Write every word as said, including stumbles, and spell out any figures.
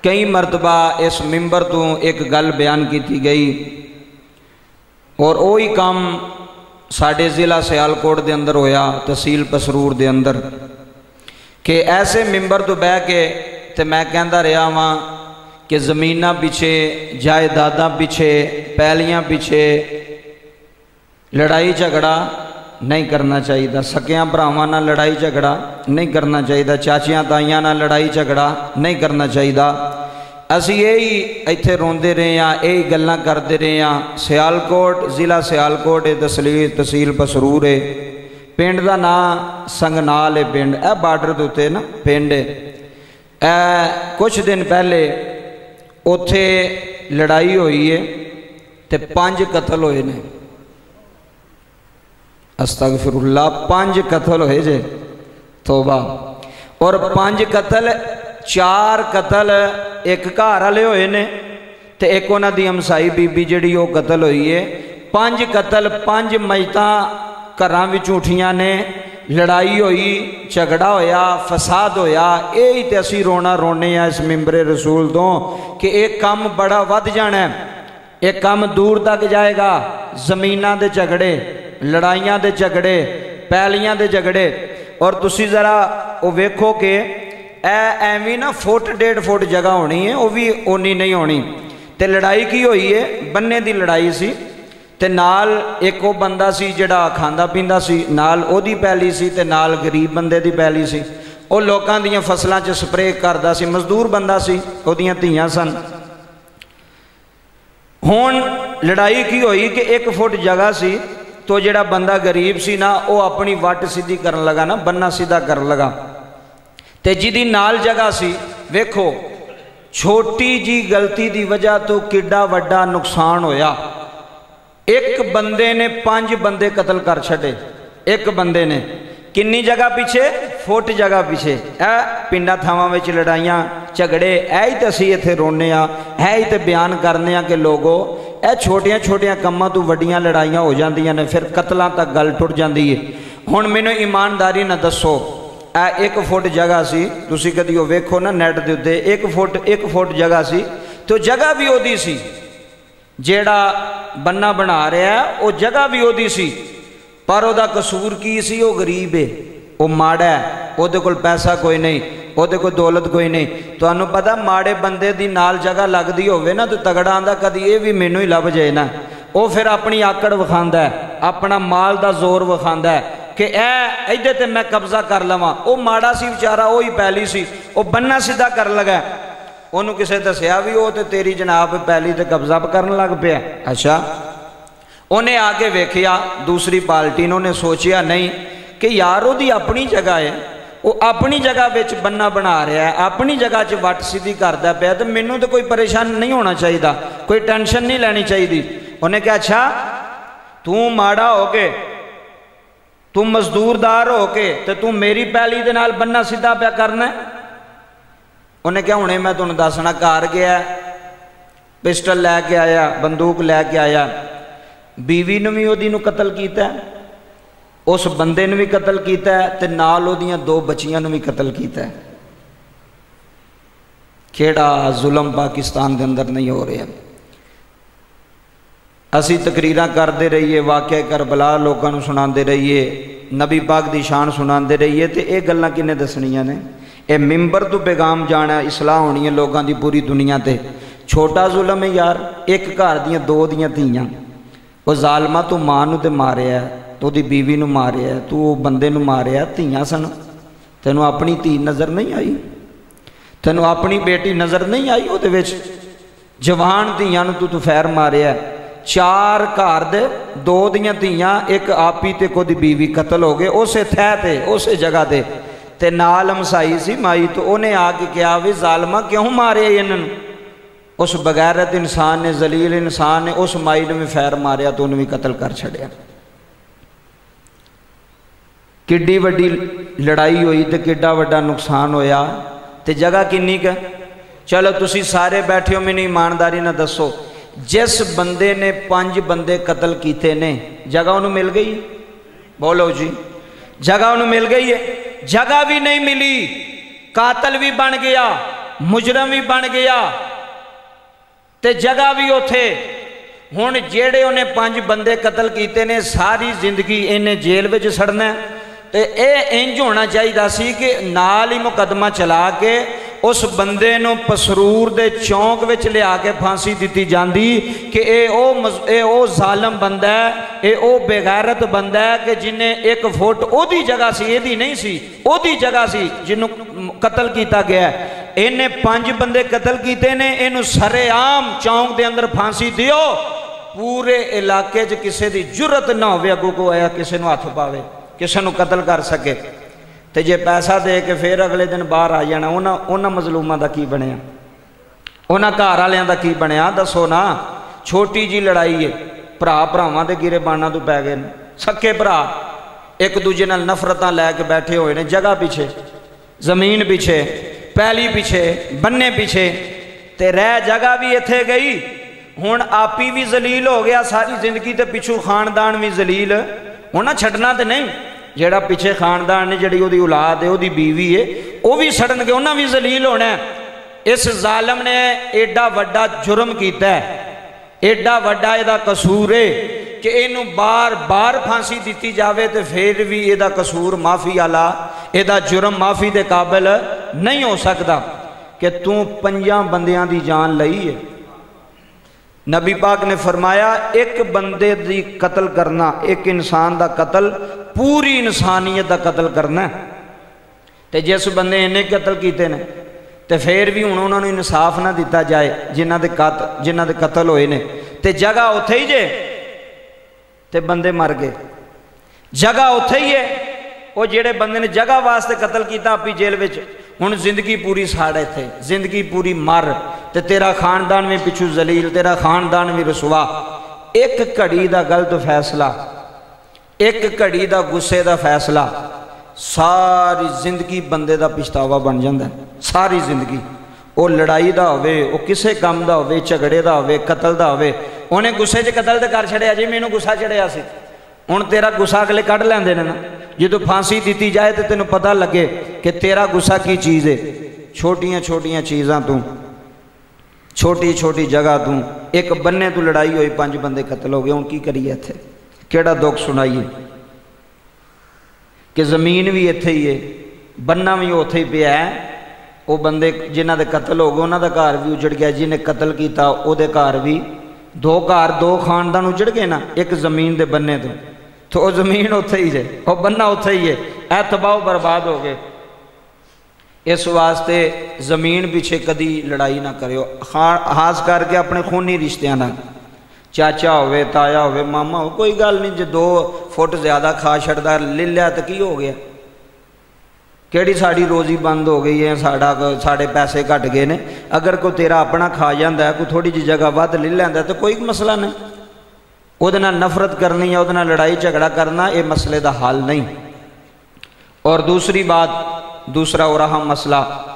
कई मरतबा इस मिंबर तो एक गल बयान की गई और वही काम साढ़े जिला सियालकोट के अंदर होया, तहसील पसरूर के अंदर, कि ऐसे मिंबर तो बह के तो मैं कहता रहा वहाँ कि जमीना पिछे, जायदादा पिछे, पैलियां पिछे लड़ाई झगड़ा नहीं करना चाहिए, सकियां भरावां नाल लड़ाई झगड़ा नहीं करना चाहिए, चाचियां ताइयां नाल लड़ाई झगड़ा नहीं करना चाहिए। असी यही इत्थे रोंदे रहे हैं, यही गल्लां करते रहे हैं। सियालकोट जिला सियालकोट है, तहसील तहसील पसरूर है, पिंड का नाम संगनाल है, पिंड ए बार्डर के उत्ते ना पिंड है। ए कुछ दिन पहले उत्थे लड़ाई हुई है तो पांच कतल होए ने। अस्तगफिरुल्लाह, पांच कतल होए जे, तौबा। और पांच कतल, चार कतल एक घर वाले होए ने ते एक उन्हां दी हमसाई बीबी जिहड़ी वो कतल हुई है। पांच कतल, पांच मजतां घरां विच उठियां ने, लड़ाई हुई, झगड़ा होया, फसाद होया। यही तो असी रोना रोने इस मिंबरे रसूल तो कि एक काम बड़ा वध जाना है, एक काम दूर तक जाएगा। जमीनां दे झगड़े, लड़ाइयां दे झगड़े, पैलियां दे झगड़े। और तुसी जरा वो वेखो कि एवं ना फुट डेढ़ फुट जगह होनी है, वो भी ओनी नहीं होनी। तो लड़ाई की हुई है, बन्ने की लड़ाई सी, ते नाल एक वो बंदा सी जिहड़ा खांदा पींदा सी, नाल ओदी पैली सी, ते नाल गरीब बंदे दी पैली सी। वो लोकां दीयां फसलां च स्प्रे करदा सी, मजदूर बंदा सी, ओदियां धीआं सन। हुण लड़ाई की हुई कि एक फुट जगह सी, तो जिहड़ा बंदा गरीब सी ना, वो अपनी वट सीधी करन लगा ना, बन्ना सीधा करन लगा। ते जिहदी नाल जगह सी, वेखो छोटी जी गलती की वजह तो किड्डा वड्डा नुकसान होया। एक बंदे ने पांच बंदे कतल कर छड़े, एक बंदे ने। किन्नी जगह पीछे? फुट जगह पीछे। ए पिंडा थावां विच लड़ाइयां झगड़े, ऐ ही तो असीं इत्थे रोने आ, है ही तो बयान करने आ कि लोगो ए छोटियां छोटियां कम्मां तो वड्डियां लड़ाइयां हो जांदियां ने, फिर कतलां तक गल टुट जांदी है। हुण मैनूं ईमानदारी नाल दसो, ए एक फुट जगह सी, तुसीं कदी ओह वेखो ना नैट दे उत्ते, एक फुट एक फुट जगह सी, तो जगह भी ओहदी सी। जेड़ा बन्ना बना रहा है वो जगह भी ओहदी सी, पर ओहदा कसूर की सी? वो गरीब है, वो माड़ा है, ओहदे कोल पैसा कोई नहीं, ओहदे कोल दौलत कोई नहीं। तुहानूं पता माड़े बंदे दी नाल जगह लगदी होवे ना, तो तगड़ा आंदा कदी ये भी मैनूं ही लभ जाए ना। वो फिर अपनी आकड़ विखांदा है, अपना माल का जोर विखांदा है कि ए इहदे ते मैं कब्जा कर लवां। वो माड़ा सी बेचारा, वो ही पैली सी, वो बन्ना सीधा कर लगा। ਉਹਨੂੰ ਕਿਸੇ ਦੱਸਿਆ ਵੀ ਉਹ ਤੇ तेरी जनाब पैली ते कब्जा करन लग पिया। अच्छा, उन्हें आके वेखिया दूसरी पार्टी ने, उन्हें सोचिया नहीं कि यार ਉਹਦੀ अपनी जगह है, वो अपनी जगह विच बन्ना बना रहा है, अपनी जगह च वट सीधी करता पाया, तो मैनू तो कोई परेशान नहीं होना चाहिए, कोई टेंशन नहीं लैनी चाहिए। उन्हें कहा अच्छा तू माड़ा हो के, तू मजदूरदार हो के, तो तू मेरी पैली दे नाल बन्ना सीधा पिया करना है। उन्हें क्या हुणे मैं तुहानूं दसना, घर गया, पिस्टल लैके आया, बंदूक लैके आया, बीवी ने भी ओहदी नूं कतल किया, उस बंदे ने भी कतल किया, ते नाल ओहदियां दो बच्चियां नूं भी कतल किया। केड़ा जुल्म पाकिस्तान के अंदर नहीं हो रहा। असी तकरीरां करते रहिए, वाक़या करबला लोगों नूं सुणाते रहिए, नबी पाक की शान सुणाते रहिए, तो ये गल्लां किन्ने दसणियां ने? ये मिंबर तो पैगाम जाना, इसलाह होनी है लोगों की पूरी दुनिया ते। छोटा जुल्म है यार, एक घर दियां दो दियां धीआं, वो जालमा तू मां नूं ते मारिया, तो ओहदी बीवी नूं मारिया, तू वो बंदे नूं मारिया, धीआं सन, तैनूं अपनी धी नज़र नहीं आई? तैनूं अपनी बेटी नज़र नहीं आई? उहदे विच जवान धीआं नूं तू तुफैर मारिया। चार घर दे दो दियां धीआं, एक आपी ते कोई बीवी कतल हो गए उस थै ते, उस जगह ते, ते नाल हमसाई सी माई। तो उन्हें आके कहा भी जालमा क्यों मारे इन्होंने? उस बगैरत इंसान ने, जलील इंसान ने, उस माई ने भी फैर मारिया, तो उन्हें भी कतल कर छड़िया। किड्डी वड्डी लड़ाई हुई तो किड्डा वड्डा नुकसान होया, तो जगह किन्नी क? चलो तुसी सारे बैठे हो, मैनूं ईमानदारी ना दसो, जिस बंदे ने पांच बंदे कतल किए ने, जगह उन्होंने मिल गई? बोलो जी, जगह उन्होंने मिल गई है? जगह भी नहीं मिली, कातल भी बन गया, मुजरम भी बन गया ते जगह भी उथे। हुण जेड़े उन्हें पांच बंदे कतल कीते ने सारी जिंदगी इन्हें जेल विच सड़ना ते ए इंज होना चाहिए सी कि नाल ही मुकदमा चला के उस बंदे नूं पसरूर दे चौंक विच लिया के फांसी दी जाती कि ए ओ ए ओ जालम बंदा है, ए ओ बेगैरत बंदा है कि जिन्हें एक फुट ओदी जगह सी, एदी नहीं सी, ओदी जगह सी जिन्हों कतल किया गया। इन्हें पांच बंदे कतल किए ने, इनू सरेआम चौंक दे अंदर फांसी दियो, पूरे इलाके च किसी की जुरत ना हो अगू को आया किसी को हथ पावे, किसी को कतल कर सके। तो जे पैसा दे के फिर अगले दिन बाहर आ जाना, उन्होंने मजलूमां दा की बनया, उन्होंने घर वालियां दा की बनया, दसो ना। छोटी जी लड़ाई है, भरा भरावां दे गिरेबाना तो पै गए, सके भरा एक दूजे नाल नफरतां लैके बैठे हुए ने, जगह पिछे, जमीन पिछे, पैली पिछे, बन्ने पिछे, ते रह जगह भी इत्थे गई। हुण आपी भी जलील हो गया सारी जिंदगी, ते पिछू खानदान भी जलील, उन्हें छड्डना तो नहीं। जेड़ा पिछे खानदान ने, जी वो औलाद है, वो बीवी है, वह भी सड़नगे, उन्हें भी जलील होना है। इस जालम ने एडा वड्डा जुर्म किया है, एडा वड्डा इहदा कसूर है कि इनू बार बार फांसी दी जाए तो फिर भी इहदा कसूर माफ़ी वाला, इहदा जुर्म माफ़ी के काबिल नहीं हो सकता कि तू पंजा बंदियां दी जान लई है। नबी पाक ने फरमाया एक बंदे दी कतल करना, एक इंसान का कतल पूरी इंसानियत का कतल करना है। तो जिस बंदे इन्हें कतल किए ने तो फिर भी हुण उन्होंने इंसाफ ना दिता जाए जिन्हां दे कत जिन्हां दे कतल होए ने, तो जगह उत्थे ही जे ते बंदे मर गए, जगह उत्थे ही है। वो जेड़े बंदे ने जगह वास्ते कतल किया आपी जेल विच, हुण जिंदगी पूरी साड़ इत्थे, जिंदगी पूरी मर, ते तेरा खानदान भी पिछू जलील, तेरा खानदान भी रसवा। एक घड़ी का गलत फैसला, एक घड़ी का गुस्से का फैसला सारी जिंदगी बंदे का पछतावा बन जाता है। सारी जिंदगी वो लड़ाई का होवे, वो किसी काम का होवे, झगड़े का होवे, कतल का होवे, उन्हें गुस्से च कतल तो कर छड़िया जी, मैनू गुस्सा चढ़िया सी, हुण तेरा गुस्सा अगले कढ़ लैंदे ने ना। जो फांसी दी जाए तो तेन पता लगे कि तेरा गुस्सा की चीज़ है। छोटिया छोटिया चीज़ां तू, छोटी छोटी जगह तू, एक बन्ने तू लड़ाई हुई, पांच बंदे कतल हो गए, हुण की करिए इत्थे, केड़ा दुख सुनाइए कि जमीन भी इत्थे ही है, बन्ना भी उत्थे ही पिया है। वो बंदे जिन्हां दे कतल हो गए उन्हां दा घर भी उजड़ गया, जिन्हें कतल किया उहदे घर भी, दो घर दो खानदान उजड़ गए ना एक जमीन के बन्ने तो, तो वह जमीन उत्थे ही है, वह बन्ना उत्थे ही है, ऐ तबाह बर्बाद हो गए। इस वास्ते जमीन पिछे कदी लड़ाई ना करियो, खास करके अपने खूनी रिश्तियां नाल, चाचा होवे, ताया होवे, मामा हो, कोई गल नहीं, जो दो फुट ज्यादा खा छड़दा ले लिया तो की हो गया, केड़ी साड़ी रोजी बंद हो गई है, साड़ा साढ़े पैसे घट गए ने। अगर कोई तेरा अपना खा जाता है, कोई थोड़ी जी जगह वध ले लैंदा तो कोई मसला नहीं, उहदे नाल नफरत करनी है, उहदे नाल लड़ाई झगड़ा करना, ये मसले का हल नहीं। और दूसरी बात, दूसरा और अहम मसला